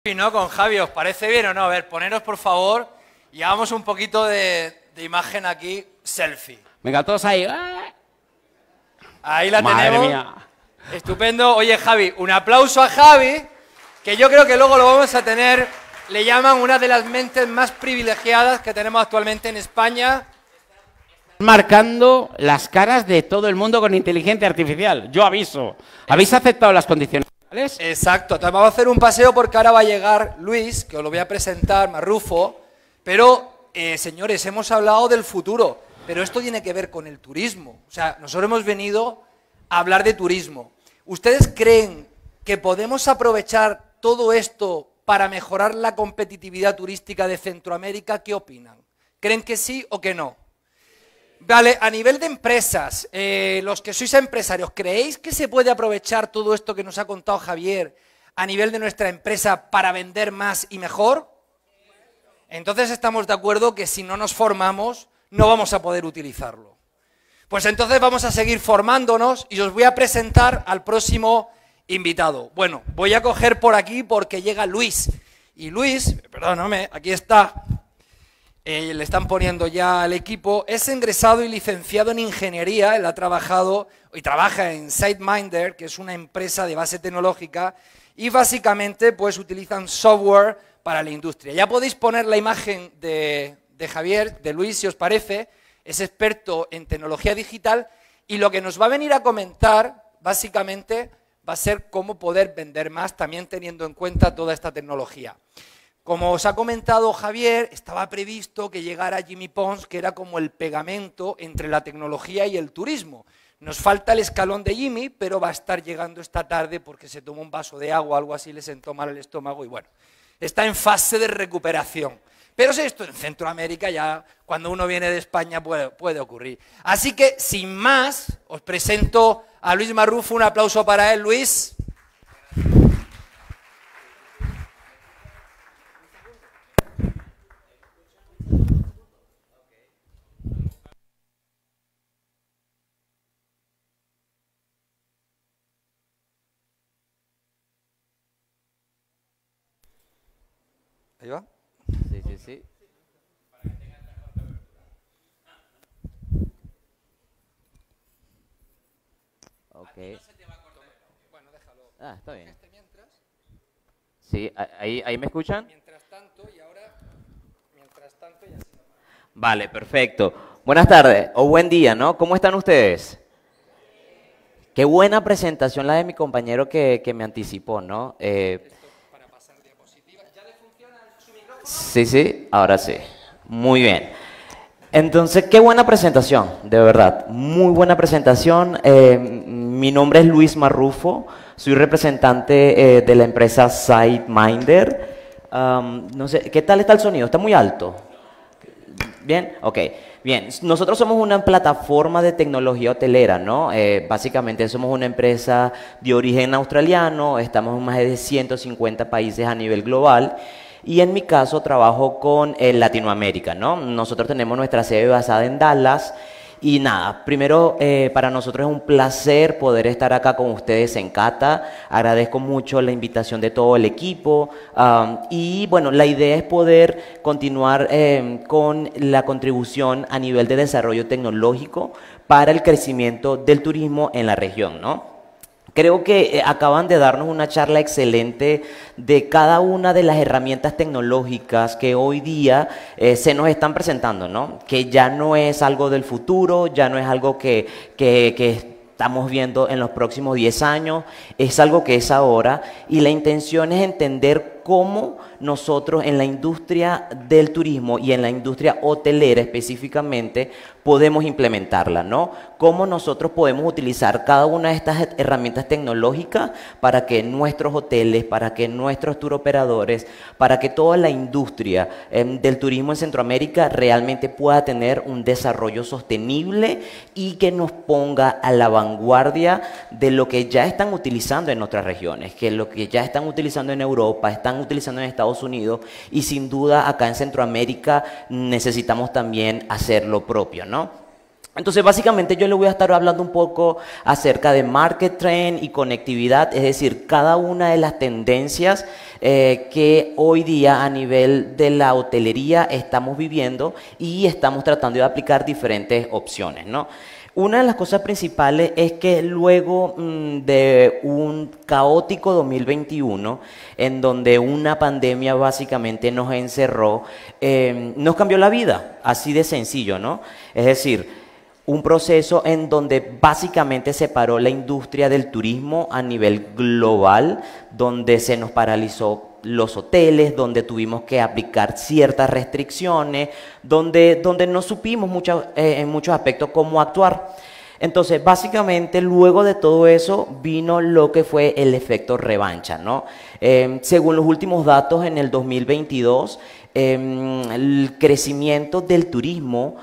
¿No? Con Javi, ¿os parece bien o no? A ver, poneros por favor y hagamos un poquito de imagen aquí, selfie. Venga, todos ahí. Ahí la Madre tenemos. mía. Estupendo. Oye, Javi, un aplauso a Javi, que yo creo que luego lo vamos a tener. Le llaman una de las mentes más privilegiadas que tenemos actualmente en España. Marcando las caras de todo el mundo con inteligencia artificial. Yo aviso. ¿Habéis aceptado las condiciones? Exacto, entonces vamos a hacer un paseo porque ahora va a llegar Luis, que os lo voy a presentar, Marrufo, pero, señores, hemos hablado del futuro, pero esto tiene que ver con el turismo, o sea, nosotros hemos venido a hablar de turismo. ¿Ustedes creen que podemos aprovechar todo esto para mejorar la competitividad turística de Centroamérica? ¿Qué opinan? ¿Creen que sí o que no? Vale, a nivel de empresas, los que sois empresarios, ¿creéis que se puede aprovechar todo esto que nos ha contado Javier a nivel de nuestra empresa para vender más y mejor? Entonces estamos de acuerdo que si no nos formamos no vamos a poder utilizarlo. Pues entonces vamos a seguir formándonos y os voy a presentar al próximo invitado. Bueno, voy a coger por aquí porque llega Luis. Y Luis, perdóname, aquí está. Le están poniendo ya al equipo, es egresado y licenciado en ingeniería, él ha trabajado y trabaja en SiteMinder, que es una empresa de base tecnológica, y básicamente pues utilizan software para la industria. Ya podéis poner la imagen de Javier, de Luis, si os parece, es experto en tecnología digital, y lo que nos va a venir a comentar, básicamente, va a ser cómo poder vender más, también teniendo en cuenta toda esta tecnología. Como os ha comentado Javier, estaba previsto que llegara Jimmy Pons, que era como el pegamento entre la tecnología y el turismo. Nos falta el escalón de Jimmy, pero va a estar llegando esta tarde porque se tomó un vaso de agua, algo así, le sentó mal el estómago y bueno, está en fase de recuperación. Pero si esto en Centroamérica ya, cuando uno viene de España, puede ocurrir. Así que, sin más, os presento a Luis Marrufo, un aplauso para él, Luis. ¿Ahí va? Sí, sí, sí. Ok. Ah, está bien. Sí, ahí me escuchan. Mientras tanto, y ahora, mientras tanto, y así. Vale, perfecto. Buenas tardes o buen día, ¿no? ¿Cómo están ustedes? Qué buena presentación la de mi compañero que me anticipó, ¿no? Para pasar diapositivas. ¿Ya le funciona su micrófono? Sí, sí, ahora sí. Muy bien. Entonces, qué buena presentación, de verdad. Muy buena presentación. Mi nombre es Luis Marrufo. Soy representante de la empresa SiteMinder. No sé, ¿qué tal está el sonido? ¿Está muy alto? ¿Bien? Ok. Bien, nosotros somos una plataforma de tecnología hotelera, ¿no? Básicamente somos una empresa de origen australiano, estamos en más de 150 países a nivel global y en mi caso trabajo con Latinoamérica, ¿no? Nosotros tenemos nuestra sede basada en Dallas y nada, primero para nosotros es un placer poder estar acá con ustedes en Cata, agradezco mucho la invitación de todo el equipo y bueno, la idea es poder continuar con la contribución a nivel de desarrollo tecnológico para el crecimiento del turismo en la región, ¿no? Creo que acaban de darnos una charla excelente de cada una de las herramientas tecnológicas que hoy día se nos están presentando, ¿no? Que ya no es algo del futuro, ya no es algo que estamos viendo en los próximos 10 años, es algo que es ahora y la intención es entender cómo nosotros en la industria del turismo y en la industria hotelera específicamente podemos implementarla, ¿no? Cómo nosotros podemos utilizar cada una de estas herramientas tecnológicas para que nuestros hoteles, para que nuestros tour operadores, para que toda la industria del turismo en Centroamérica realmente pueda tener un desarrollo sostenible y que nos ponga a la vanguardia de lo que ya están utilizando en otras regiones, que lo que ya están utilizando en Europa, están utilizando en Estados Unidos y sin duda acá en Centroamérica necesitamos también hacer lo propio, ¿no? Entonces, básicamente yo le voy a estar hablando un poco acerca de market trend y conectividad, es decir, cada una de las tendencias que hoy día a nivel de la hotelería estamos viviendo y estamos tratando de aplicar diferentes opciones, ¿no? Una de las cosas principales es que luego de un caótico 2021, en donde una pandemia básicamente nos encerró, nos cambió la vida, así de sencillo, ¿no? Es decir, un proceso en donde básicamente se paró la industria del turismo a nivel global, donde se nos paralizó los hoteles, donde tuvimos que aplicar ciertas restricciones, donde no supimos en muchos aspectos cómo actuar. Entonces, básicamente, luego de todo eso vino lo que fue el efecto revancha, ¿no? Según los últimos datos en el 2022, el crecimiento del turismo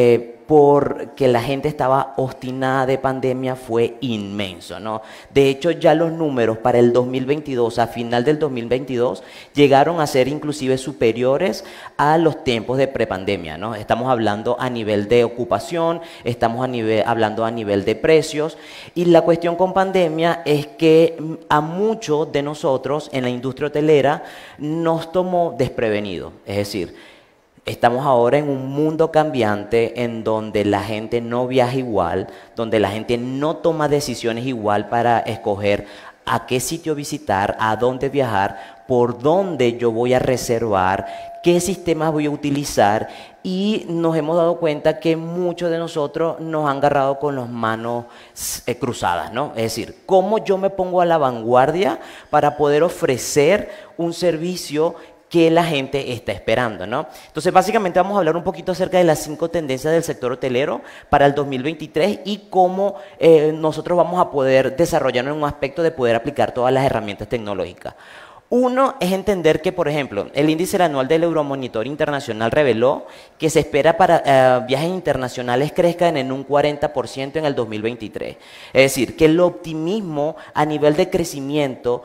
porque la gente estaba obstinada de pandemia fue inmenso, ¿no? De hecho, ya los números para el 2022, a final del 2022, llegaron a ser inclusive superiores a los tiempos de prepandemia, ¿no? Estamos hablando a nivel de ocupación, estamos hablando a nivel de precios, y la cuestión con pandemia es que a muchos de nosotros en la industria hotelera nos tomó desprevenidos, es decir, estamos ahora en un mundo cambiante en donde la gente no viaja igual, donde la gente no toma decisiones igual para escoger a qué sitio visitar, a dónde viajar, por dónde yo voy a reservar, qué sistemas voy a utilizar, y nos hemos dado cuenta que muchos de nosotros nos han agarrado con las manos cruzadas, ¿no? Es decir, cómo yo me pongo a la vanguardia para poder ofrecer un servicio que la gente está esperando, ¿no? Entonces, básicamente vamos a hablar un poquito acerca de las 5 tendencias del sector hotelero para el 2023 y cómo nosotros vamos a poder desarrollarnos en un aspecto de poder aplicar todas las herramientas tecnológicas. Uno es entender que, por ejemplo, el índice anual del Euromonitor Internacional reveló que se espera para viajes internacionales crezcan en un 40% en el 2023. Es decir, que el optimismo a nivel de crecimiento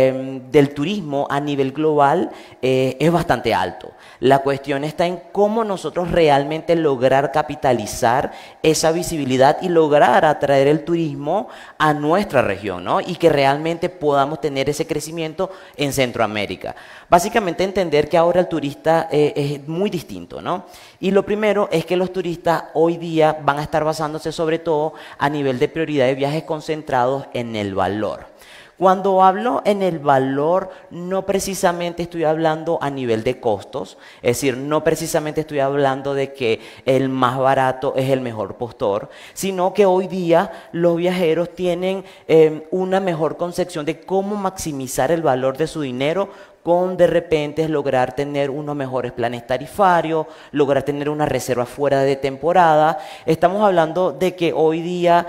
del turismo a nivel global es bastante alto. La cuestión está en cómo nosotros realmente lograr capitalizar esa visibilidad y lograr atraer el turismo a nuestra región, ¿no? Y que realmente podamos tener ese crecimiento en Centroamérica. Básicamente entender que ahora el turista es muy distinto, ¿no? Y lo primero es que los turistas hoy día van a estar basándose sobre todo a nivel de prioridad de viajes concentrados en el valor. Cuando hablo en el valor, no precisamente estoy hablando a nivel de costos, es decir, no precisamente estoy hablando de que el más barato es el mejor postor, sino que hoy día los viajeros tienen una mejor concepción de cómo maximizar el valor de su dinero con de repente lograr tener unos mejores planes tarifarios, lograr tener una reserva fuera de temporada. Estamos hablando de que hoy día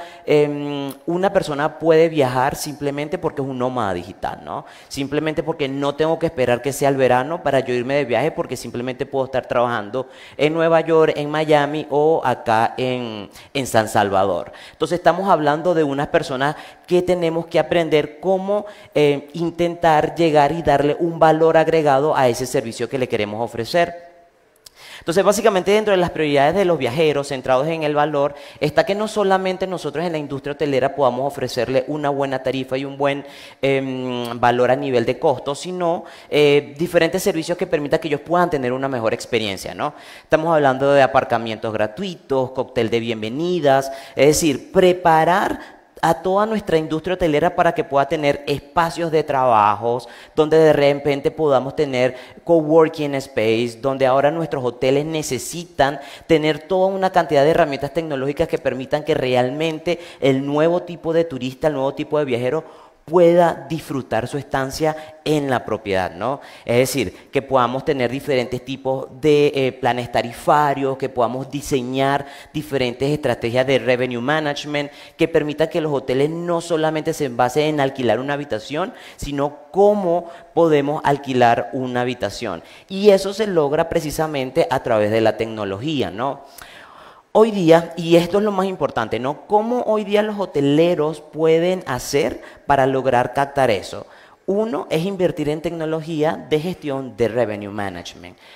una persona puede viajar simplemente porque es un nómada digital, ¿no? Simplemente porque no tengo que esperar que sea el verano para yo irme de viaje, porque simplemente puedo estar trabajando en Nueva York, en Miami o acá en San Salvador. Entonces estamos hablando de unas personas que tenemos que aprender cómo intentar llegar y darle un valor agregado a ese servicio que le queremos ofrecer. Entonces, básicamente dentro de las prioridades de los viajeros centrados en el valor está que no solamente nosotros en la industria hotelera podamos ofrecerle una buena tarifa y un buen valor a nivel de costo, sino diferentes servicios que permitan que ellos puedan tener una mejor experiencia, ¿no? Estamos hablando de aparcamientos gratuitos, cóctel de bienvenidas, es decir, preparar a toda nuestra industria hotelera para que pueda tener espacios de trabajos, donde de repente podamos tener coworking space, donde ahora nuestros hoteles necesitan tener toda una cantidad de herramientas tecnológicas que permitan que realmente el nuevo tipo de turista, el nuevo tipo de viajero pueda disfrutar su estancia en la propiedad, ¿no? Es decir, que podamos tener diferentes tipos de planes tarifarios, que podamos diseñar diferentes estrategias de revenue management, que permitan que los hoteles no solamente se basen en alquilar una habitación, sino cómo podemos alquilar una habitación. Y eso se logra precisamente a través de la tecnología, ¿no? Hoy día, y esto es lo más importante, ¿no? ¿Cómo hoy día los hoteleros pueden hacer para lograr captar eso? Uno es invertir en tecnología de gestión de revenue management.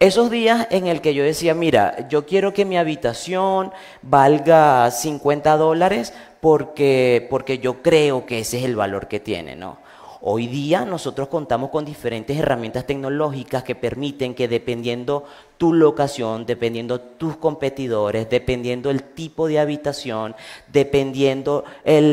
Esos días en el que yo decía, mira, yo quiero que mi habitación valga $50 porque yo creo que ese es el valor que tiene, ¿no? Hoy día nosotros contamos con diferentes herramientas tecnológicas que permiten que dependiendo tu locación, dependiendo tus competidores, dependiendo el tipo de habitación, dependiendo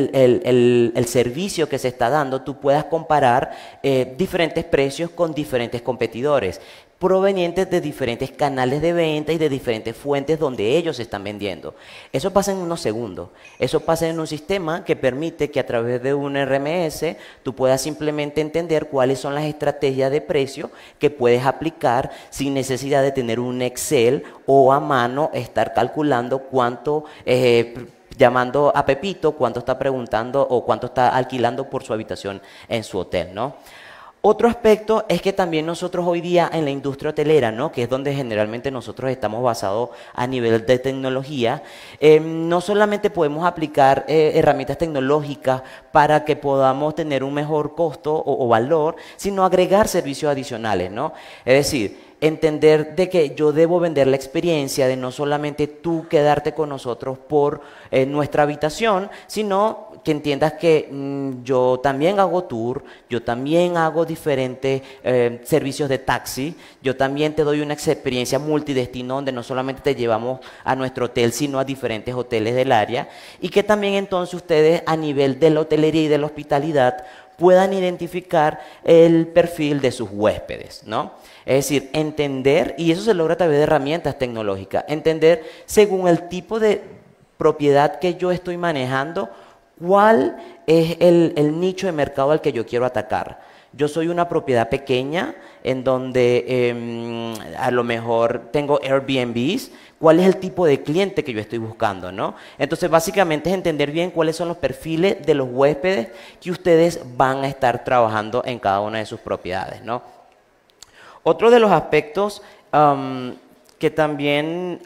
el servicio que se está dando, tú puedas comparar diferentes precios con diferentes competidores, provenientes de diferentes canales de venta y de diferentes fuentes donde ellos están vendiendo. Eso pasa en unos segundos. Eso pasa en un sistema que permite que a través de un RMS tú puedas simplemente entender cuáles son las estrategias de precio que puedes aplicar sin necesidad de tener un Excel o a mano estar calculando cuánto llamando a Pepito, cuánto está preguntando o cuánto está alquilando por su habitación en su hotel, ¿no? Otro aspecto es que también nosotros hoy día en la industria hotelera, ¿no?, que es donde generalmente nosotros estamos basados a nivel de tecnología, no solamente podemos aplicar herramientas tecnológicas para que podamos tener un mejor costo o valor, sino agregar servicios adicionales, ¿no? Es decir, entender de que yo debo vender la experiencia de no solamente tú quedarte con nosotros por nuestra habitación, sino que entiendas que yo también hago tour, yo también hago diferentes servicios de taxi, yo también te doy una experiencia multidestino donde no solamente te llevamos a nuestro hotel, sino a diferentes hoteles del área, y que también entonces ustedes a nivel de la hotelería y de la hospitalidad puedan identificar el perfil de sus huéspedes, ¿no? Es decir, entender, y eso se logra a través de herramientas tecnológicas, entender según el tipo de propiedad que yo estoy manejando, cuál es el nicho de mercado al que yo quiero atacar. Yo soy una propiedad pequeña en donde a lo mejor tengo Airbnbs. ¿Cuál es el tipo de cliente que yo estoy buscando, ¿no? Entonces, básicamente es entender bien cuáles son los perfiles de los huéspedes que ustedes van a estar trabajando en cada una de sus propiedades, ¿no? Otro de los aspectos que también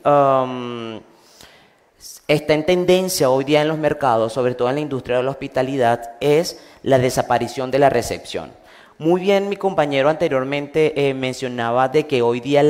está en tendencia hoy día en los mercados, sobre todo en la industria de la hospitalidad, es la desaparición de la recepción. Muy bien, mi compañero anteriormente mencionaba de que hoy día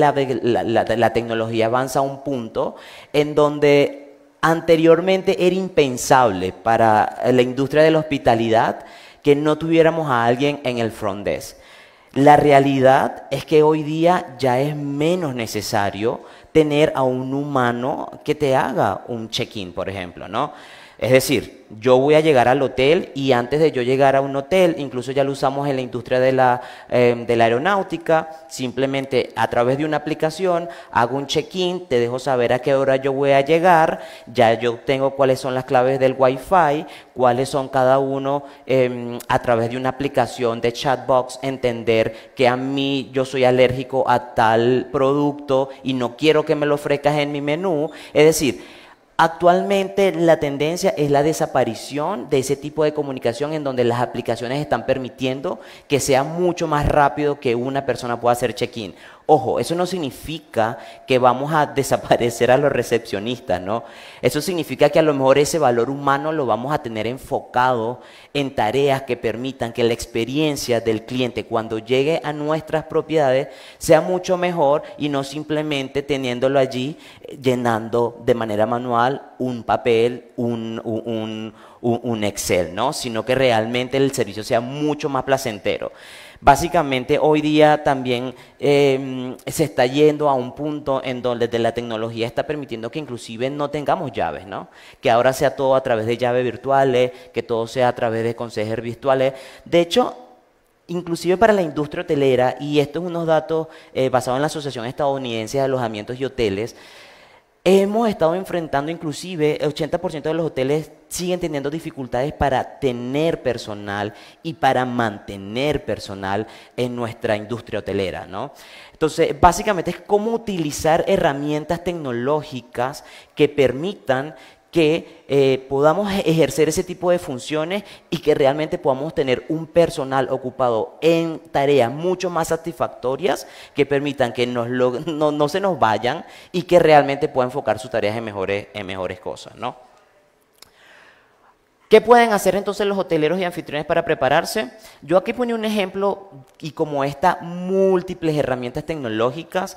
la tecnología avanza a un punto en donde anteriormente era impensable para la industria de la hospitalidad que no tuviéramos a alguien en el front desk. La realidad es que hoy día ya es menos necesario tener a un humano que te haga un check-in, por ejemplo, ¿no? Es decir, yo voy a llegar al hotel y antes de yo llegar a un hotel, incluso ya lo usamos en la industria de la aeronáutica, simplemente a través de una aplicación hago un check-in, te dejo saber a qué hora yo voy a llegar, ya yo tengo cuáles son las claves del Wi-Fi, cuáles son cada uno a través de una aplicación de chatbox, entender que a mí yo soy alérgico a tal producto y no quiero que me lo ofrezcas en mi menú, es decir, actualmente la tendencia es la desaparición de ese tipo de comunicación en donde las aplicaciones están permitiendo que sea mucho más rápido que una persona pueda hacer check-in. Ojo, eso no significa que vamos a desaparecer a los recepcionistas, ¿no? Eso significa que a lo mejor ese valor humano lo vamos a tener enfocado en tareas que permitan que la experiencia del cliente cuando llegue a nuestras propiedades sea mucho mejor y no simplemente teniéndolo allí llenando de manera manual un papel, un Excel, ¿no? Sino que realmente el servicio sea mucho más placentero. Básicamente hoy día también se está yendo a un punto en donde la tecnología está permitiendo que inclusive no tengamos llaves, ¿no? Que ahora sea todo a través de llaves virtuales, que todo sea a través de consejos virtuales. De hecho, inclusive para la industria hotelera, y esto es unos datos basados en la Asociación Estadounidense de Alojamientos y Hoteles, hemos estado enfrentando inclusive el 80% de los hoteles siguen teniendo dificultades para tener personal y para mantener personal en nuestra industria hotelera, ¿no? Entonces, básicamente es cómo utilizar herramientas tecnológicas que permitan que podamos ejercer ese tipo de funciones y que realmente podamos tener un personal ocupado en tareas mucho más satisfactorias que permitan que no se nos vayan y que realmente puedan enfocar sus tareas en mejores cosas, ¿no? ¿Qué pueden hacer entonces los hoteleros y anfitriones para prepararse? Yo aquí ponía un ejemplo y como esta, múltiples herramientas tecnológicas.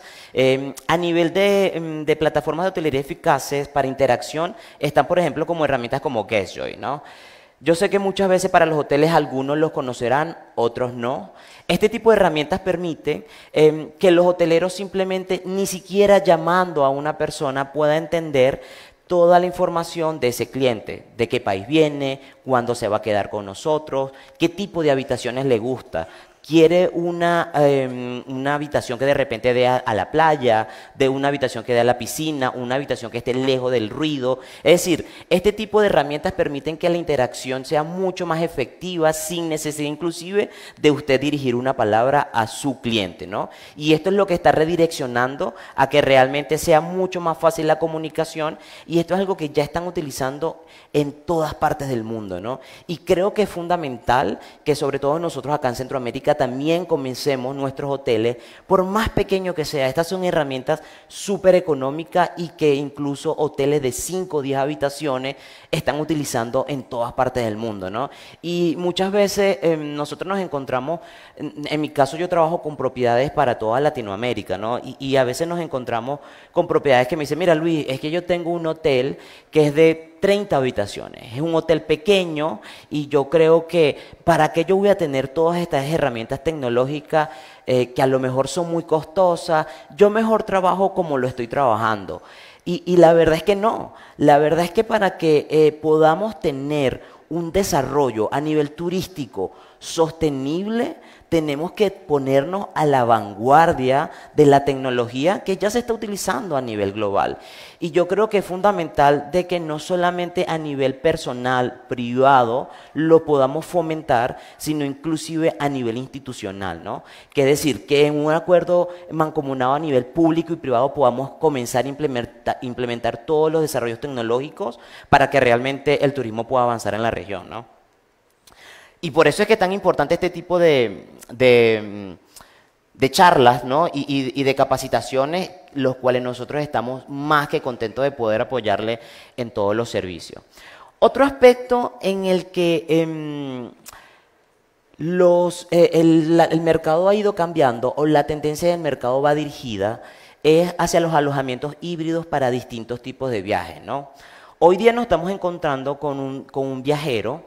A nivel de plataformas de hotelería eficaces para interacción, están por ejemplo como herramientas como Guestjoy, ¿no? Yo sé que muchas veces para los hoteles algunos los conocerán, otros no. Este tipo de herramientas permite que los hoteleros simplemente ni siquiera llamando a una persona pueda entender toda la información de ese cliente, de qué país viene, cuándo se va a quedar con nosotros, qué tipo de habitaciones le gusta. Quiere una habitación que de repente dé a la playa, de una habitación que dé a la piscina, una habitación que esté lejos del ruido. Es decir, este tipo de herramientas permiten que la interacción sea mucho más efectiva sin necesidad inclusive de usted dirigir una palabra a su cliente, ¿no? Y esto es lo que está redireccionando a que realmente sea mucho más fácil la comunicación y esto es algo que ya están utilizando en todas partes del mundo, ¿no? Y creo que es fundamental que sobre todo nosotros acá en Centroamérica también comencemos nuestros hoteles, por más pequeño que sea. Estas son herramientas súper económicas y que incluso hoteles de 5 o 10 habitaciones están utilizando en todas partes del mundo, ¿no? Y muchas veces nosotros nos encontramos, en mi caso yo trabajo con propiedades para toda Latinoamérica, ¿no? Y a veces nos encontramos con propiedades que me dicen, mira Luis, es que yo tengo un hotel que es de 30 habitaciones, es un hotel pequeño y yo creo que para qué yo voy a tener todas estas herramientas tecnológicas que a lo mejor son muy costosas, yo mejor trabajo como lo estoy trabajando. Y la verdad es que no, la verdad es que para que podamos tener un desarrollo a nivel turístico sostenible, tenemos que ponernos a la vanguardia de la tecnología que ya se está utilizando a nivel global. Y yo creo que es fundamental de que no solamente a nivel personal, privado, lo podamos fomentar, sino inclusive a nivel institucional, ¿no? Que es decir, que en un acuerdo mancomunado a nivel público y privado podamos comenzar a implementar todos los desarrollos tecnológicos para que realmente el turismo pueda avanzar en la región, ¿no? Y por eso es que es tan importante este tipo de charlas, ¿no? y de capacitaciones, los cuales nosotros estamos más que contentos de poder apoyarle en todos los servicios. Otro aspecto en el que el mercado ha ido cambiando o la tendencia del mercado va dirigida es hacia los alojamientos híbridos para distintos tipos de viajes, ¿no? Hoy día nos estamos encontrando con un viajero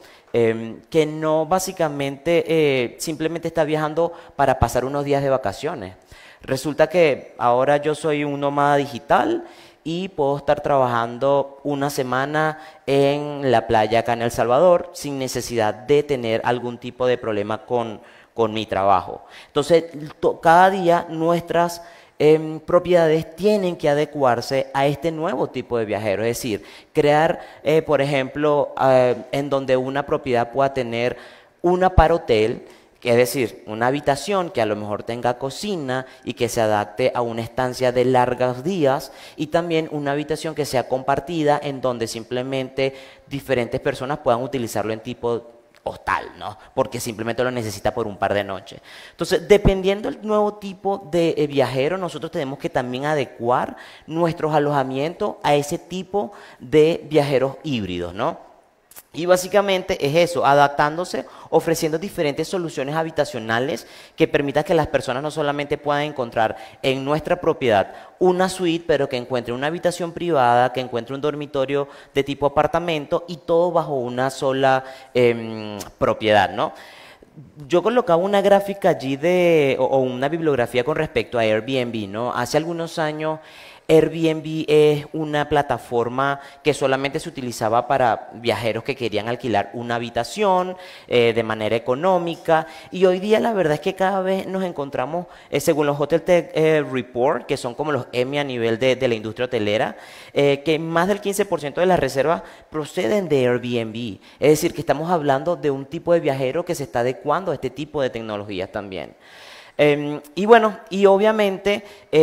que no básicamente simplemente está viajando para pasar unos días de vacaciones. Resulta que ahora yo soy un nómada digital y puedo estar trabajando una semana en la playa acá en El Salvador sin necesidad de tener algún tipo de problema con mi trabajo. Entonces, cada día nuestras propiedades tienen que adecuarse a este nuevo tipo de viajero, es decir, crear, por ejemplo, en donde una propiedad pueda tener una para hotel, es decir, una habitación que a lo mejor tenga cocina y que se adapte a una estancia de largos días y también una habitación que sea compartida en donde simplemente diferentes personas puedan utilizarlo en tipo hostal, ¿no? Porque simplemente lo necesita por un par de noches. Entonces, dependiendo del nuevo tipo de viajero, nosotros tenemos que también adecuar nuestros alojamientos a ese tipo de viajeros híbridos, ¿no? Y básicamente es eso, adaptándose, ofreciendo diferentes soluciones habitacionales que permitan que las personas no solamente puedan encontrar en nuestra propiedad una suite, pero que encuentren una habitación privada, que encuentren un dormitorio de tipo apartamento y todo bajo una sola propiedad, ¿no? Yo colocaba una gráfica allí o una bibliografía con respecto a Airbnb, ¿no? Hace algunos años Airbnb es una plataforma que solamente se utilizaba para viajeros que querían alquilar una habitación de manera económica y hoy día la verdad es que cada vez nos encontramos, según los Hotel Tech Report, que son como los Emmy a nivel de la industria hotelera, que más del 15% de las reservas proceden de Airbnb. Es decir, que estamos hablando de un tipo de viajero que se está adecuando a este tipo de tecnologías también. Y bueno, y obviamente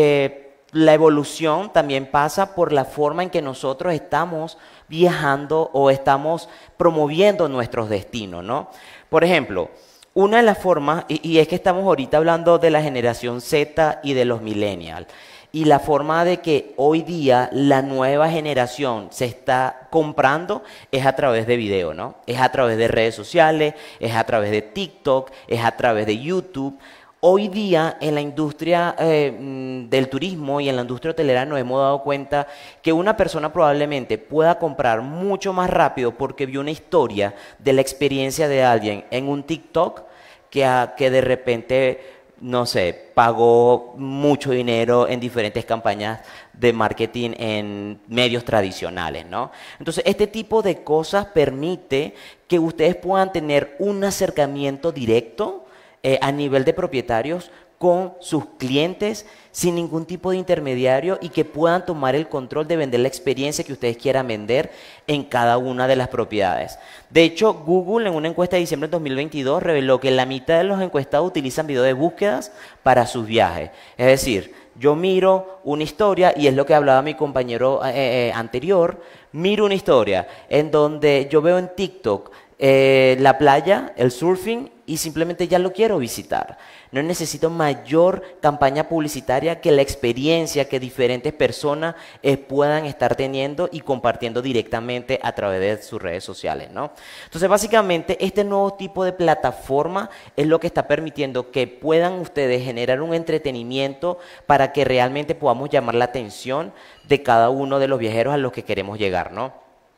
la evolución también pasa por la forma en que nosotros estamos viajando o estamos promoviendo nuestros destinos, ¿no? Por ejemplo, una de las formas, y es que estamos ahorita hablando de la generación Z y de los millennials, y la forma de que hoy día la nueva generación se está comprando es a través de video, ¿no? Es a través de redes sociales, es a través de TikTok, es a través de YouTube. Hoy día en la industria del turismo y en la industria hotelera nos hemos dado cuenta que una persona probablemente pueda comprar mucho más rápido porque vio una historia de la experiencia de alguien en un TikTok que de repente, no sé, pagó mucho dinero en diferentes campañas de marketing en medios tradicionales, ¿no? Entonces, este tipo de cosas permite que ustedes puedan tener un acercamiento directo a nivel de propietarios con sus clientes sin ningún tipo de intermediario y que puedan tomar el control de vender la experiencia que ustedes quieran vender en cada una de las propiedades. De hecho, Google en una encuesta de diciembre de 2022 reveló que la mitad de los encuestados utilizan video de búsquedas para sus viajes. Es decir, yo miro una historia, y es lo que hablaba mi compañero anterior, miro una historia en donde yo veo en TikTok la playa, el surfing, y simplemente ya lo quiero visitar. No necesito mayor campaña publicitaria que la experiencia que diferentes personas puedan estar teniendo y compartiendo directamente a través de sus redes sociales, ¿no? Entonces, básicamente, este nuevo tipo de plataforma es lo que está permitiendo que puedan ustedes generar un entretenimiento para que realmente podamos llamar la atención de cada uno de los viajeros a los que queremos llegar, ¿no?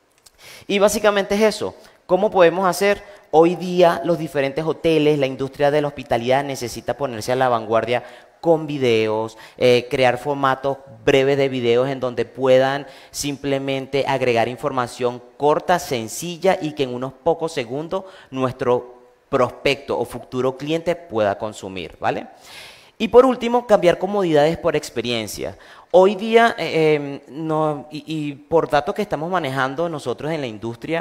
Y básicamente es eso. ¿Cómo podemos hacer? Hoy día los diferentes hoteles, la industria de la hospitalidad necesita ponerse a la vanguardia con videos, crear formatos breves de videos en donde puedan simplemente agregar información corta, sencilla y que en unos pocos segundos nuestro prospecto o futuro cliente pueda consumir, ¿vale? Y por último, cambiar comodidades por experiencia. Hoy día, por datos que estamos manejando nosotros en la industria,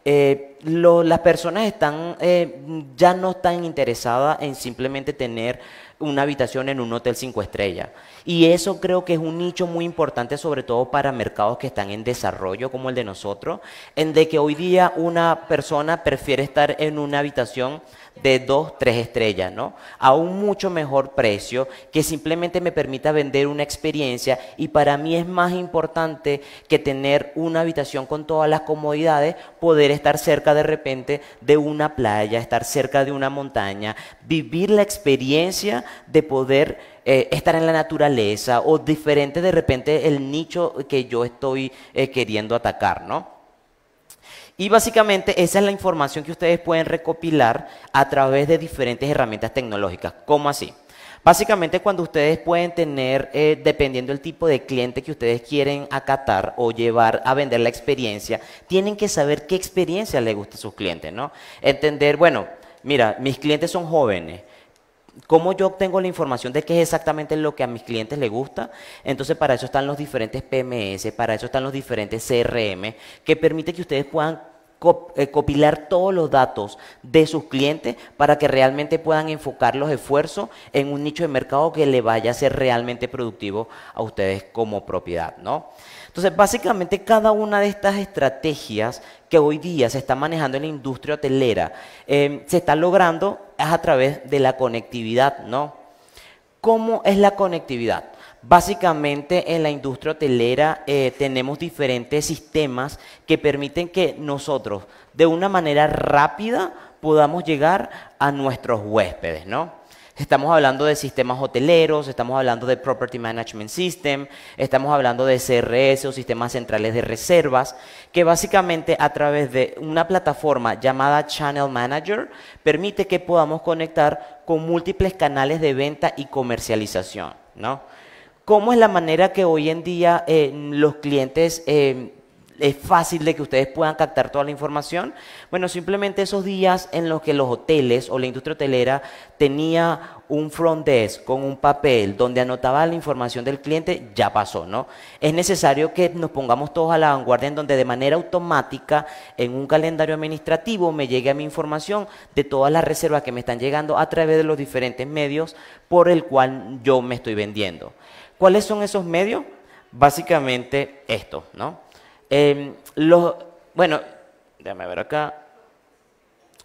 las personas están, ya no están interesadas en simplemente tener una habitación en un hotel 5 estrellas. Y eso creo que es un nicho muy importante, sobre todo para mercados que están en desarrollo como el de nosotros, en de que hoy día una persona prefiere estar en una habitación de 2, 3 estrellas, ¿no? A un mucho mejor precio que simplemente me permita vender una experiencia, y para mí es más importante que tener una habitación con todas las comodidades, poder estar cerca de repente de una playa, estar cerca de una montaña, vivir la experiencia de poder estar en la naturaleza o diferente de repente el nicho que yo estoy queriendo atacar, ¿no? Y básicamente esa es la información que ustedes pueden recopilar a través de diferentes herramientas tecnológicas. ¿Cómo así? Básicamente cuando ustedes pueden tener, dependiendo del tipo de cliente que ustedes quieren acatar o llevar a vender la experiencia, tienen que saber qué experiencia le gusta a sus clientes, ¿no? Entender, bueno, mira, mis clientes son jóvenes. ¿Cómo yo obtengo la información de qué es exactamente lo que a mis clientes les gusta? Entonces, para eso están los diferentes PMS, para eso están los diferentes CRM, que permite que ustedes puedan copilar todos los datos de sus clientes para que realmente puedan enfocar los esfuerzos en un nicho de mercado que le vaya a ser realmente productivo a ustedes como propiedad, ¿no? Entonces, básicamente cada una de estas estrategias que hoy día se está manejando en la industria hotelera se está logrando a través de la conectividad, ¿no? ¿Cómo es la conectividad? Básicamente en la industria hotelera tenemos diferentes sistemas que permiten que nosotros de una manera rápida podamos llegar a nuestros huéspedes, ¿no? Estamos hablando de sistemas hoteleros, estamos hablando de Property Management System, estamos hablando de CRS o sistemas centrales de reservas, que básicamente a través de una plataforma llamada Channel Manager permite que podamos conectar con múltiples canales de venta y comercialización, ¿no? ¿Cómo es la manera que hoy en día los clientes es fácil de que ustedes puedan captar toda la información? Bueno, simplemente esos días en los que los hoteles o la industria hotelera tenía un front desk con un papel donde anotaba la información del cliente, ya pasó, ¿no? Es necesario que nos pongamos todos a la vanguardia en donde de manera automática en un calendario administrativo me llegue a mi información de todas las reservas que me están llegando a través de los diferentes medios por el cual yo me estoy vendiendo. ¿Cuáles son esos medios? Básicamente esto, ¿no? Bueno, déjame ver acá.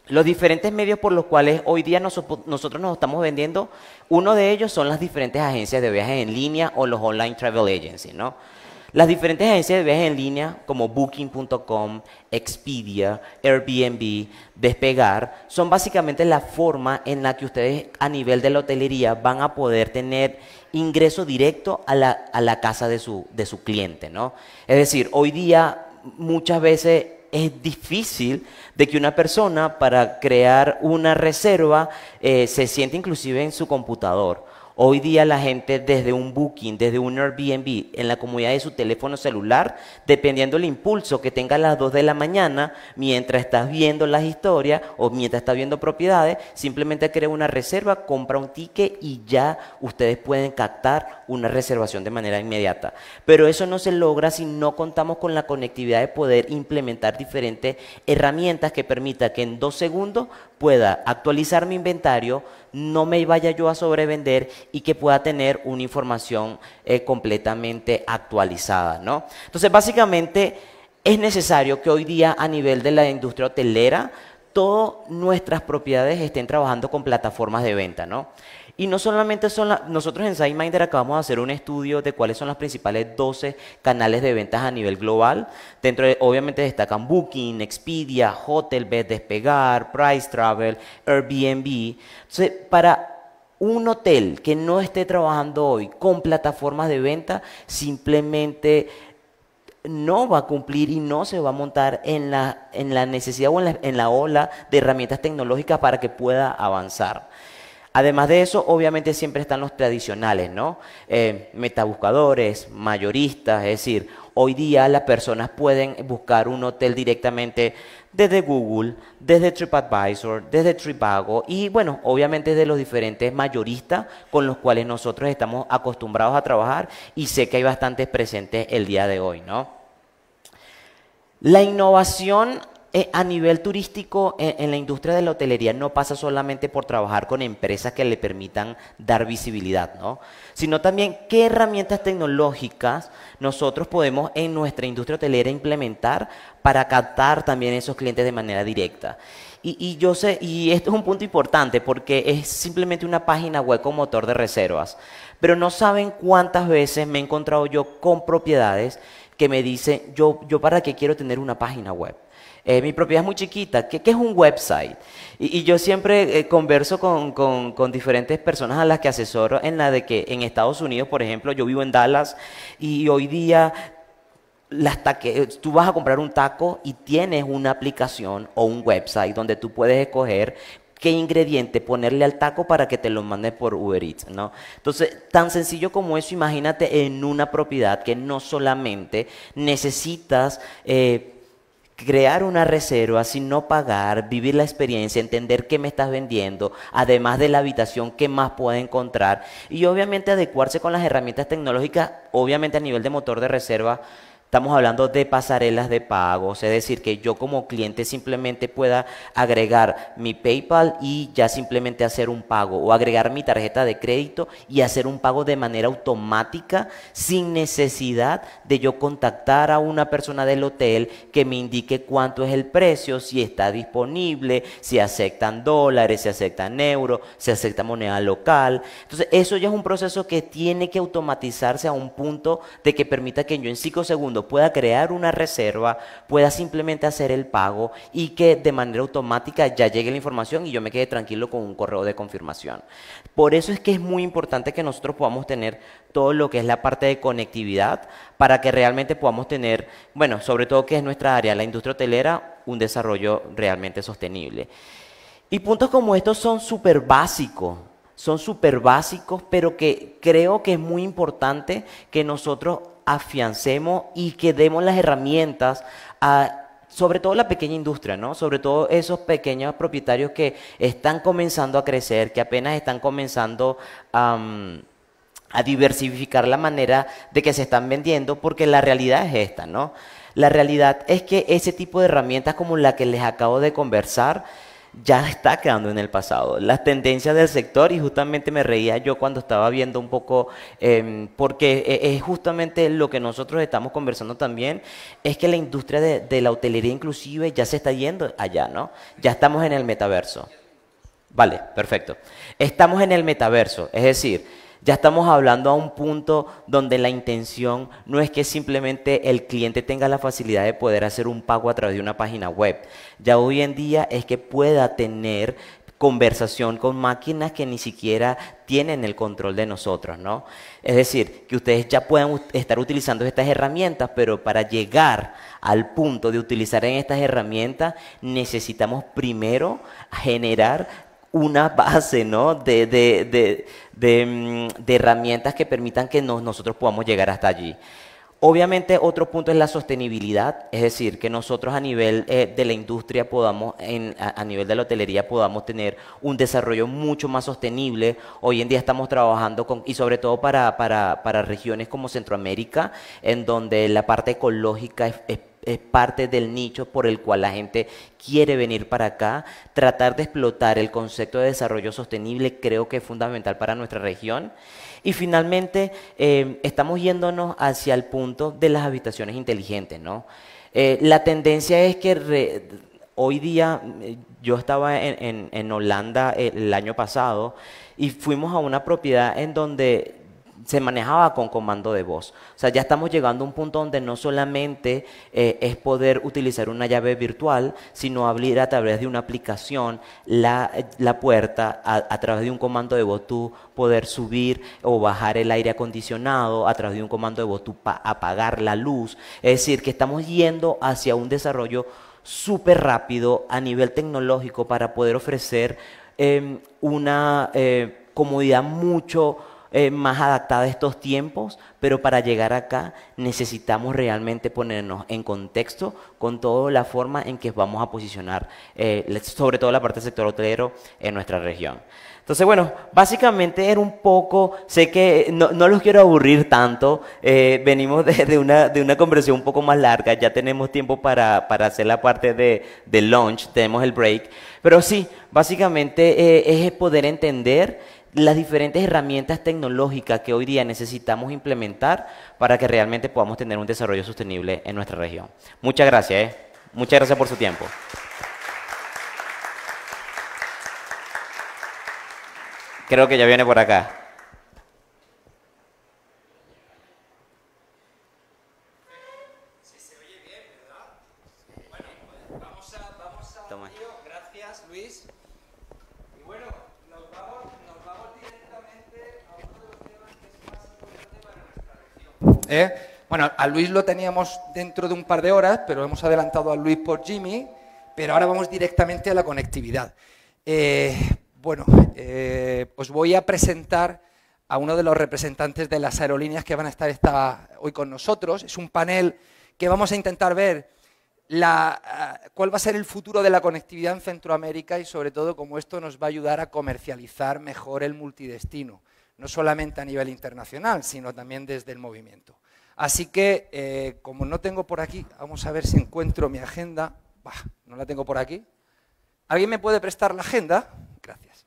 Los diferentes medios por los cuales hoy día nosotros nos estamos vendiendo, uno de ellos son las diferentes agencias de viajes en línea o los online travel agencies, ¿no? Las diferentes agencias de viajes en línea como Booking.com, Expedia, Airbnb, Despegar, son básicamente la forma en la que ustedes a nivel de la hotelería van a poder tener ingreso directo a la casa de su cliente, ¿no? Es decir, hoy día muchas veces es difícil de que una persona para crear una reserva se siente inclusive en su computador. Hoy día la gente desde un Booking, desde un Airbnb, en la comodidad de su teléfono celular, dependiendo del impulso que tenga a las 2 de la mañana, mientras estás viendo las historias o mientras estás viendo propiedades, simplemente crea una reserva, compra un ticket y ya ustedes pueden captar una reservación de manera inmediata. Pero eso no se logra si no contamos con la conectividad de poder implementar diferentes herramientas que permitan que en 2 segundos pueda actualizar mi inventario, no me vaya yo a sobrevender y que pueda tener una información completamente actualizada, ¿no? Entonces, básicamente, es necesario que hoy día a nivel de la industria hotelera, todas nuestras propiedades estén trabajando con plataformas de venta, ¿no? Y no solamente son nosotros en SiteMinder acabamos de hacer un estudio de cuáles son las principales 12 canales de ventas a nivel global. Dentro de, obviamente destacan Booking, Expedia, Hotelbed, Despegar, Price Travel, Airbnb. Entonces, para un hotel que no esté trabajando hoy con plataformas de venta, simplemente no va a cumplir y no se va a montar en la necesidad o en la ola de herramientas tecnológicas para que pueda avanzar. Además de eso, obviamente siempre están los tradicionales, ¿no? Metabuscadores, mayoristas, es decir, hoy día las personas pueden buscar un hotel directamente desde Google, desde TripAdvisor, desde Trivago y, bueno, obviamente de los diferentes mayoristas con los cuales nosotros estamos acostumbrados a trabajar y sé que hay bastantes presentes el día de hoy, ¿no? La innovación a nivel turístico en la industria de la hotelería no pasa solamente por trabajar con empresas que le permitan dar visibilidad, ¿no? Sino también qué herramientas tecnológicas nosotros podemos en nuestra industria hotelera implementar para captar también esos clientes de manera directa. Y yo sé, y esto es un punto importante porque es simplemente una página web con motor de reservas, pero no saben cuántas veces me he encontrado yo con propiedades que me dicen, yo para qué quiero tener una página web. Mi propiedad es muy chiquita, ¿qué es un website? Y yo siempre converso con diferentes personas a las que asesoro en la de que en Estados Unidos, por ejemplo, yo vivo en Dallas y hoy día tú vas a comprar un taco y tienes una aplicación o un website donde tú puedes escoger qué ingrediente ponerle al taco para que te lo mande por Uber Eats, ¿no? Entonces, tan sencillo como eso, imagínate en una propiedad que no solamente necesitas crear una reserva sin no pagar, vivir la experiencia, entender qué me estás vendiendo, además de la habitación, qué más puedo encontrar y obviamente adecuarse con las herramientas tecnológicas, obviamente a nivel de motor de reserva. Estamos hablando de pasarelas de pagos, es decir, que yo como cliente simplemente pueda agregar mi PayPal y ya simplemente hacer un pago o agregar mi tarjeta de crédito y hacer un pago de manera automática sin necesidad de yo contactar a una persona del hotel que me indique cuánto es el precio, si está disponible, si aceptan dólares, si aceptan euros, si aceptan moneda local. Entonces, eso ya es un proceso que tiene que automatizarse a un punto de que permita que yo en 5 segundos pueda crear una reserva, pueda simplemente hacer el pago y que de manera automática ya llegue la información y yo me quede tranquilo con un correo de confirmación. Por eso es que es muy importante que nosotros podamos tener todo lo que es la parte de conectividad para que realmente podamos tener, bueno, sobre todo que es nuestra área, la industria hotelera, un desarrollo realmente sostenible. Y puntos como estos son súper básicos, pero que creo que es muy importante que nosotros afiancemos y que demos las herramientas a, sobre todo la pequeña industria, ¿no? Sobre todo esos pequeños propietarios que están comenzando a crecer, que apenas están comenzando a diversificar la manera de que se están vendiendo, porque la realidad es esta, ¿no? La realidad es que ese tipo de herramientas como la que les acabo de conversar ya está quedando en el pasado. Las tendencias del sector, y justamente me reía yo cuando estaba viendo un poco, porque es justamente lo que nosotros estamos conversando también, es que la industria de la hotelería inclusive ya se está yendo allá, ¿no? Ya estamos en el metaverso. Vale, perfecto. Estamos en el metaverso, es decir, ya estamos hablando a un punto donde la intención no es que simplemente el cliente tenga la facilidad de poder hacer un pago a través de una página web. Ya hoy en día es que pueda tener conversación con máquinas que ni siquiera tienen el control de nosotros, ¿no? Es decir, que ustedes ya puedan estar utilizando estas herramientas, pero para llegar al punto de utilizar en estas herramientas necesitamos primero generar una base, ¿no? de herramientas que permitan que nosotros podamos llegar hasta allí. Obviamente otro punto es la sostenibilidad, es decir, que nosotros a nivel de la industria podamos, a nivel de la hotelería podamos tener un desarrollo mucho más sostenible. Hoy en día estamos trabajando con, y sobre todo para regiones como Centroamérica, en donde la parte ecológica es parte del nicho por el cual la gente quiere venir para acá. Tratar de explotar el concepto de desarrollo sostenible creo que es fundamental para nuestra región. Y finalmente, estamos yéndonos hacia el punto de las habitaciones inteligentes, ¿no? La tendencia es que hoy día, yo estaba en Holanda el año pasado y fuimos a una propiedad en donde se manejaba con comando de voz. O sea, ya estamos llegando a un punto donde no solamente es poder utilizar una llave virtual, sino abrir a través de una aplicación la puerta, a través de un comando de voz tú poder subir o bajar el aire acondicionado, a través de un comando de voz tú apagar la luz. Es decir, que estamos yendo hacia un desarrollo súper rápido a nivel tecnológico para poder ofrecer una comodidad mucho más adaptada a estos tiempos, pero para llegar acá necesitamos realmente ponernos en contexto con toda la forma en que vamos a posicionar, sobre todo la parte del sector hotelero en nuestra región. Entonces, bueno, básicamente era un poco, sé que no los quiero aburrir tanto, venimos de una conversación un poco más larga, ya tenemos tiempo para hacer la parte de lunch, tenemos el break, pero sí, básicamente es poder entender las diferentes herramientas tecnológicas que hoy día necesitamos implementar para que realmente podamos tener un desarrollo sostenible en nuestra región. Muchas gracias, Muchas gracias por su tiempo. Creo que ya viene por acá. Toma. Gracias, Luis. Y bueno, nos vamos directamente a uno de los temas que es más importante para nuestra región. Bueno, a Luis lo teníamos dentro de un par de horas, pero hemos adelantado a Luis por Jimmy, pero ahora vamos directamente a la conectividad. Os voy a presentar a uno de los representantes de las aerolíneas que van a estar hoy con nosotros. Es un panel que vamos a intentar ver cuál va a ser el futuro de la conectividad en Centroamérica y sobre todo cómo esto nos va a ayudar a comercializar mejor el multidestino, no solamente a nivel internacional, sino también desde el movimiento. Así que, como no tengo por aquí, vamos a ver si encuentro mi agenda. No la tengo por aquí. ¿Alguien me puede prestar la agenda? Gracias.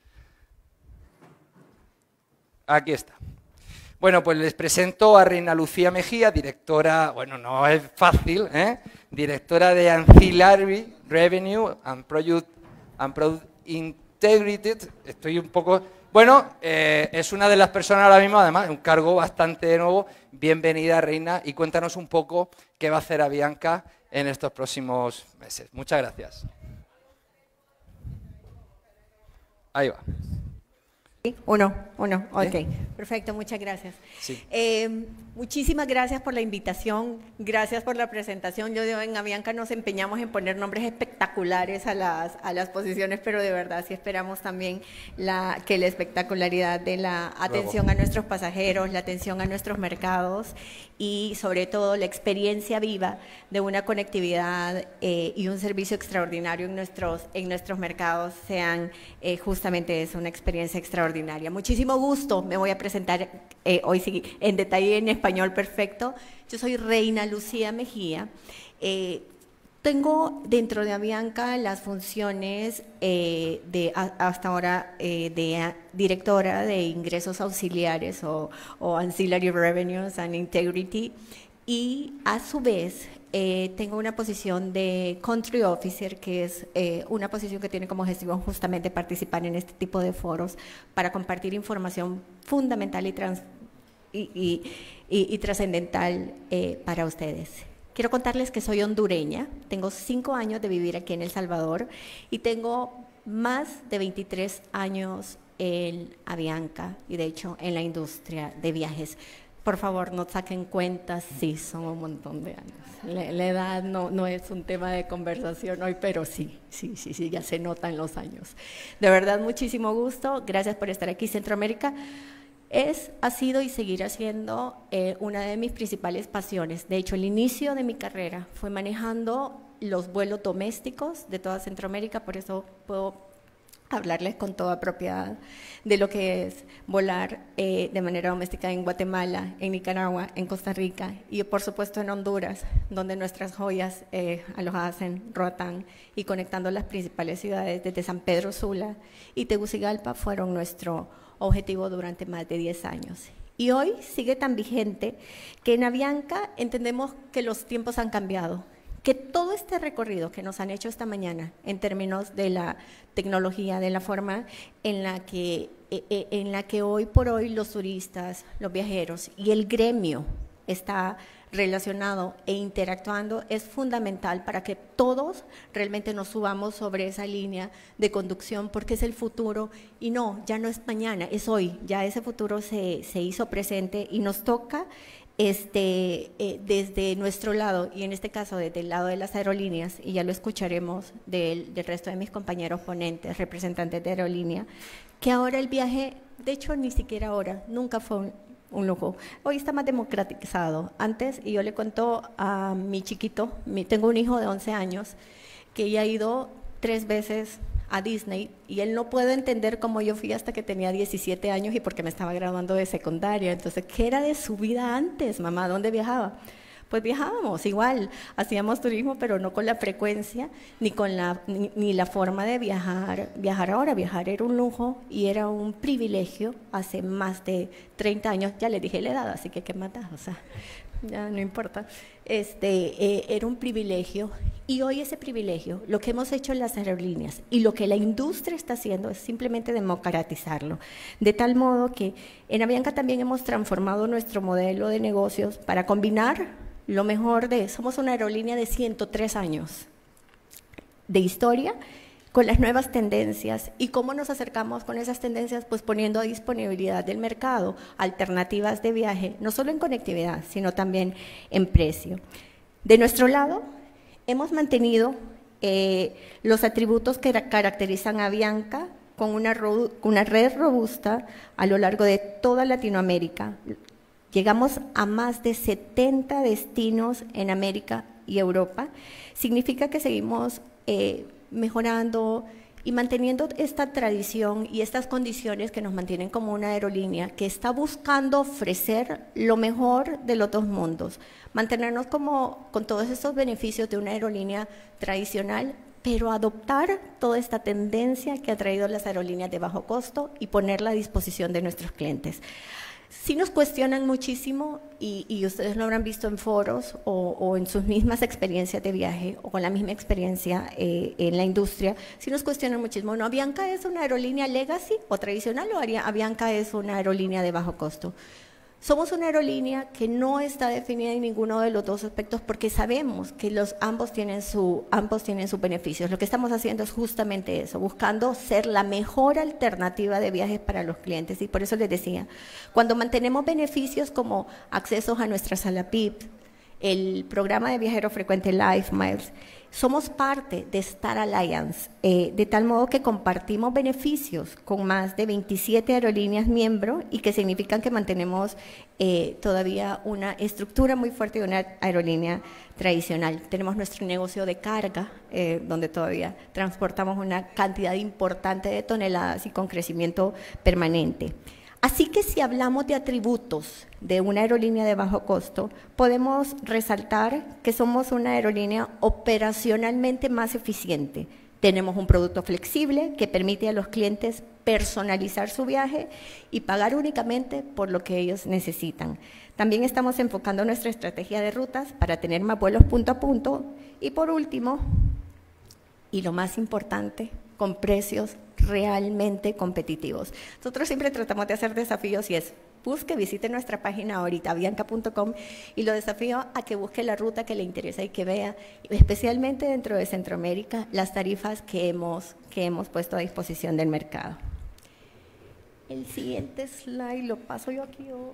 Aquí está. Bueno, pues les presento a Reina Lucía Mejía, directora, bueno, no es fácil, directora de Ancillary Revenue and Product Integrated. Estoy un poco... Bueno, es una de las personas ahora mismo, además, un cargo bastante nuevo. Bienvenida, Reina, y cuéntanos un poco qué va a hacer Avianca en estos próximos meses. Muchas gracias. Ahí va. Uno, ok. Perfecto, muchas gracias. Sí. Muchísimas gracias por la invitación, gracias por la presentación. Yo en Avianca nos empeñamos en poner nombres espectaculares a las posiciones, pero de verdad sí esperamos también que la espectacularidad de la atención a nuestros pasajeros, la atención a nuestros mercados y sobre todo la experiencia viva de una conectividad y un servicio extraordinario en nuestros mercados sean justamente eso, una experiencia extraordinaria. Muchísimo gusto, me voy a presentar hoy sí en detalle en español perfecto. Yo soy Reina Lucía Mejía. Tengo dentro de Avianca las funciones hasta ahora de directora de ingresos auxiliares o Ancillary Revenues and Integrity, y a su vez tengo una posición de Country Officer, que es una posición que tiene como objetivo justamente participar en este tipo de foros para compartir información fundamental y trascendental para ustedes. Quiero contarles que soy hondureña, tengo 5 años de vivir aquí en El Salvador y tengo más de 23 años en Avianca y de hecho en la industria de viajes. Por favor, no saquen cuentas, sí, son un montón de años. La edad no es un tema de conversación hoy, pero sí, ya se notan los años. De verdad, muchísimo gusto, gracias por estar aquí. Centroamérica ha sido y seguirá siendo una de mis principales pasiones. De hecho, el inicio de mi carrera fue manejando los vuelos domésticos de toda Centroamérica, por eso puedo hablarles con toda propiedad de lo que es volar de manera doméstica en Guatemala, en Nicaragua, en Costa Rica y por supuesto en Honduras, donde nuestras joyas alojadas en Roatán y conectando las principales ciudades desde San Pedro Sula y Tegucigalpa fueron nuestro objetivo durante más de 10 años. Y hoy sigue tan vigente que en Avianca entendemos que los tiempos han cambiado, que todo este recorrido que nos han hecho esta mañana en términos de la tecnología, de la forma en la que hoy por hoy los turistas, los viajeros y el gremio está relacionado e interactuando es fundamental para que todos realmente nos subamos sobre esa línea de conducción, porque es el futuro y no, ya no es mañana, es hoy, ya ese futuro se hizo presente y nos toca desde nuestro lado, y en este caso desde el lado de las aerolíneas, y ya lo escucharemos del resto de mis compañeros ponentes, representantes de aerolínea, que ahora el viaje, de hecho ni siquiera ahora, nunca fue un lujo. Hoy está más democratizado. Antes, y yo le cuento a mi chiquito, tengo un hijo de 11 años, que ya ha ido 3 veces a Disney y él no puede entender cómo yo fui hasta que tenía 17 años y porque me estaba graduando de secundaria. Entonces, ¿qué era de su vida antes, mamá? ¿Dónde viajaba? Pues viajábamos igual, hacíamos turismo, pero no con la frecuencia ni la forma de viajar ahora. Viajar era un lujo y era un privilegio hace más de 30 años. Ya le dije la edad, así que qué matas, o sea, ya no importa. Era un privilegio y hoy ese privilegio, lo que hemos hecho en las aerolíneas y lo que la industria está haciendo es simplemente democratizarlo. De tal modo que en Avianca también hemos transformado nuestro modelo de negocios para combinar lo mejor somos una aerolínea de 103 años de historia con las nuevas tendencias. ¿Y cómo nos acercamos con esas tendencias? Pues poniendo a disponibilidad del mercado alternativas de viaje, no solo en conectividad, sino también en precio. De nuestro lado, hemos mantenido los atributos que caracterizan a Avianca con una red robusta a lo largo de toda Latinoamérica. Llegamos a más de 70 destinos en América y Europa. Significa que seguimos mejorando y manteniendo esta tradición y estas condiciones que nos mantienen como una aerolínea que está buscando ofrecer lo mejor de los dos mundos. Mantenernos con todos estos beneficios de una aerolínea tradicional, pero adoptar toda esta tendencia que ha traído las aerolíneas de bajo costo y ponerla a disposición de nuestros clientes. Sí nos cuestionan muchísimo y ustedes lo habrán visto en foros o en sus mismas experiencias de viaje o con la misma experiencia en la industria, sí nos cuestionan muchísimo. ¿No, Avianca es una aerolínea legacy o tradicional o Avianca es una aerolínea de bajo costo? Somos una aerolínea que no está definida en ninguno de los dos aspectos porque sabemos que ambos tienen sus beneficios. Lo que estamos haciendo es justamente eso, buscando ser la mejor alternativa de viajes para los clientes. Y por eso les decía, cuando mantenemos beneficios como accesos a nuestra sala PIP, el programa de viajero frecuente Life Miles, somos parte de Star Alliance, de tal modo que compartimos beneficios con más de 27 aerolíneas miembros y que significan que mantenemos todavía una estructura muy fuerte de una aerolínea tradicional. Tenemos nuestro negocio de carga, donde todavía transportamos una cantidad importante de toneladas y con crecimiento permanente. Así que si hablamos de atributos de una aerolínea de bajo costo, podemos resaltar que somos una aerolínea operacionalmente más eficiente. Tenemos un producto flexible que permite a los clientes personalizar su viaje y pagar únicamente por lo que ellos necesitan. También estamos enfocando nuestra estrategia de rutas para tener más vuelos punto a punto. Y por último, y lo más importante, con precios realmente competitivos. Nosotros siempre tratamos de hacer desafíos y es, visite nuestra página ahorita, avianca.com, y lo desafío a que busque la ruta que le interesa y que vea, especialmente dentro de Centroamérica, las tarifas que hemos puesto a disposición del mercado. El siguiente slide, ¿lo paso yo aquí o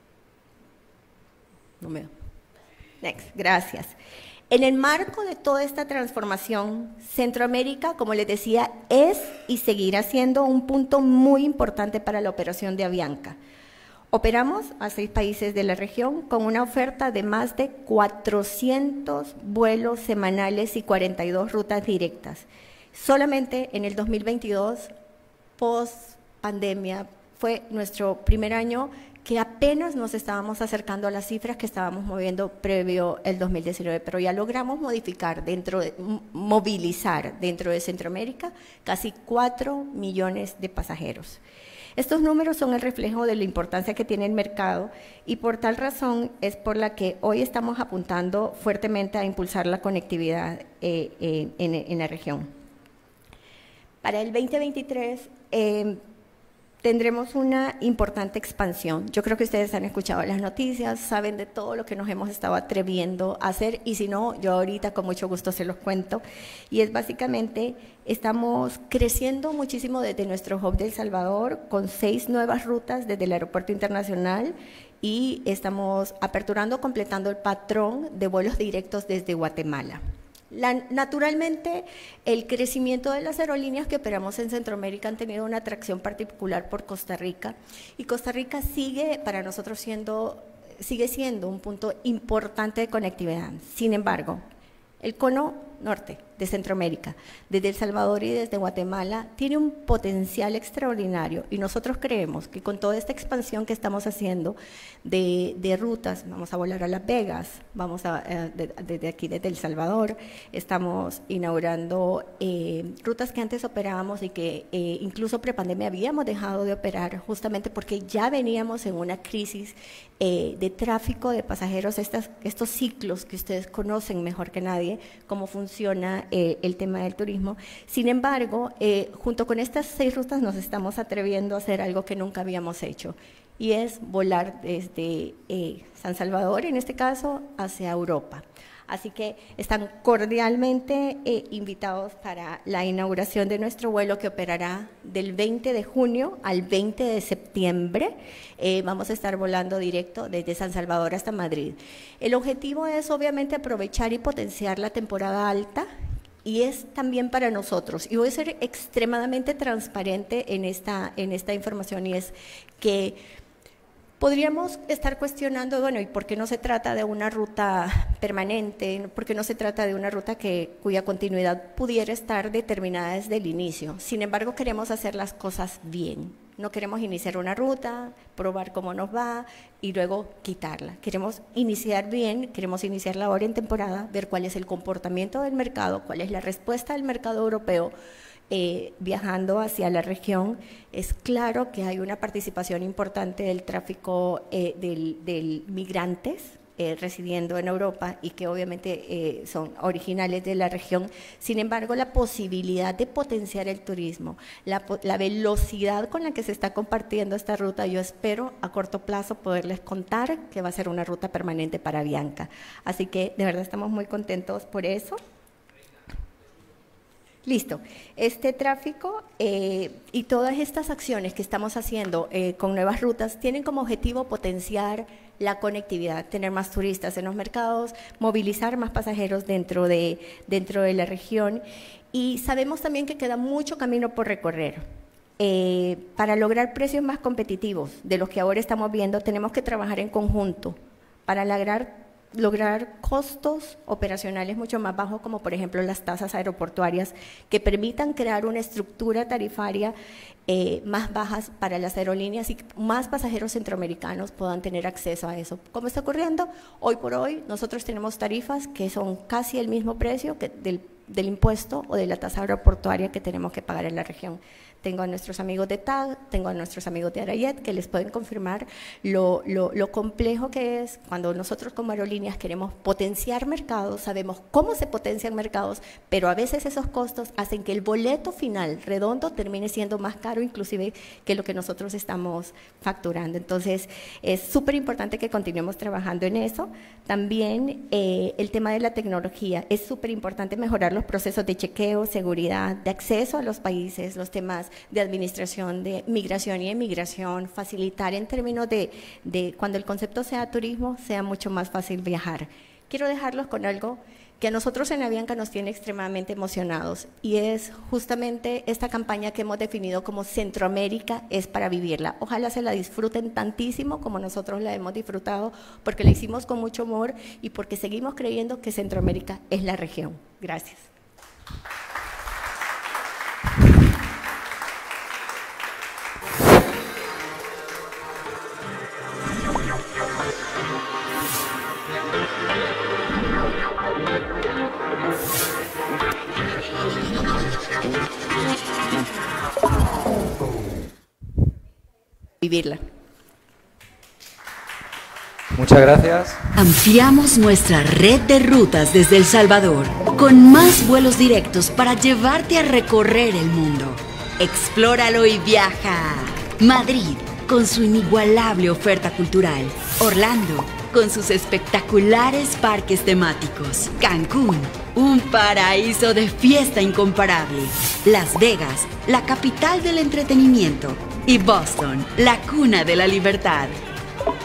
no me da? Next, gracias. En el marco de toda esta transformación, Centroamérica, como les decía, es y seguirá siendo un punto muy importante para la operación de Avianca. Operamos a 6 países de la región con una oferta de más de 400 vuelos semanales y 42 rutas directas. Solamente en el 2022, post pandemia, fue nuestro primer año que apenas nos estábamos acercando a las cifras que estábamos moviendo previo el 2019, pero ya logramos movilizar dentro de Centroamérica casi 4 millones de pasajeros. Estos números son el reflejo de la importancia que tiene el mercado y por tal razón es por la que hoy estamos apuntando fuertemente a impulsar la conectividad en la región. Para el 2023, tendremos una importante expansión. Yo creo que ustedes han escuchado las noticias, saben de todo lo que nos hemos estado atreviendo a hacer y si no, yo ahorita con mucho gusto se los cuento. Y es básicamente, estamos creciendo muchísimo desde nuestro hub de El Salvador con 6 nuevas rutas desde el aeropuerto internacional y estamos aperturando, completando el patrón de vuelos directos desde Guatemala. Naturalmente, el crecimiento de las aerolíneas que operamos en Centroamérica han tenido una atracción particular por Costa Rica y Costa Rica sigue para nosotros sigue siendo un punto importante de conectividad. Sin embargo, el cono norte de Centroamérica, desde El Salvador y desde Guatemala, tiene un potencial extraordinario y nosotros creemos que con toda esta expansión que estamos haciendo de rutas, vamos a volar a Las Vegas, desde aquí, desde El Salvador, estamos inaugurando rutas que antes operábamos y que incluso prepandemia habíamos dejado de operar justamente porque ya veníamos en una crisis de tráfico de pasajeros, estos ciclos que ustedes conocen mejor que nadie, cómo funciona el tema del turismo. Sin embargo, junto con estas 6 rutas nos estamos atreviendo a hacer algo que nunca habíamos hecho y es volar desde San Salvador, en este caso, hacia Europa. Así que están cordialmente invitados para la inauguración de nuestro vuelo que operará del 20 de junio al 20 de septiembre. Vamos a estar volando directo desde San Salvador hasta Madrid. El objetivo es obviamente aprovechar y potenciar la temporada alta y es también para nosotros. Y voy a ser extremadamente transparente en esta información y es que podríamos estar cuestionando, bueno, ¿y por qué no se trata de una ruta permanente? ¿Por qué no se trata de una ruta cuya continuidad pudiera estar determinada desde el inicio? Sin embargo, queremos hacer las cosas bien. No queremos iniciar una ruta, probar cómo nos va y luego quitarla. Queremos iniciar bien, queremos iniciarla ahora en temporada, ver cuál es el comportamiento del mercado, cuál es la respuesta del mercado europeo. Viajando hacia la región, es claro que hay una participación importante del tráfico de migrantes residiendo en Europa y que obviamente son originales de la región. Sin embargo, la posibilidad de potenciar el turismo, la velocidad con la que se está compartiendo esta ruta, yo espero a corto plazo poderles contar que va a ser una ruta permanente para Avianca. Así que de verdad estamos muy contentos por eso. Listo. Este tráfico y todas estas acciones que estamos haciendo con nuevas rutas tienen como objetivo potenciar la conectividad, tener más turistas en los mercados, movilizar más pasajeros dentro de la región y sabemos también que queda mucho camino por recorrer. Para lograr precios más competitivos de los que ahora estamos viendo, tenemos que trabajar en conjunto para lograr lograr costos operacionales mucho más bajos, como por ejemplo las tasas aeroportuarias, que permitan crear una estructura tarifaria más bajas para las aerolíneas y más pasajeros centroamericanos puedan tener acceso a eso. ¿Cómo está ocurriendo? Hoy por hoy nosotros tenemos tarifas que son casi el mismo precio que del impuesto o de la tasa aeroportuaria que tenemos que pagar en la región. Tengo a nuestros amigos de TAG, tengo a nuestros amigos de Arayet que les pueden confirmar lo complejo que es cuando nosotros como aerolíneas queremos potenciar mercados, sabemos cómo se potencian mercados, pero a veces esos costos hacen que el boleto final redondo termine siendo más caro inclusive que lo que nosotros estamos facturando. Entonces es súper importante que continuemos trabajando en eso. También el tema de la tecnología, es súper importante mejorar los procesos de chequeo, seguridad, de acceso a los países, los temas de administración de migración y emigración, facilitar en términos de cuando el concepto sea turismo, sea mucho más fácil viajar. Quiero dejarlos con algo que a nosotros en Avianca nos tiene extremadamente emocionados y es justamente esta campaña que hemos definido como Centroamérica es para vivirla. Ojalá se la disfruten tantísimo como nosotros la hemos disfrutado porque la hicimos con mucho amor y porque seguimos creyendo que Centroamérica es la región. Gracias. Vivirla. Muchas gracias. Ampliamos nuestra red de rutas desde El Salvador con más vuelos directos para llevarte a recorrer el mundo. Explóralo y viaja. Madrid, con su inigualable oferta cultural. Orlando, con sus espectaculares parques temáticos. Cancún, un paraíso de fiesta incomparable. Las Vegas, la capital del entretenimiento. Y Boston, la cuna de la libertad.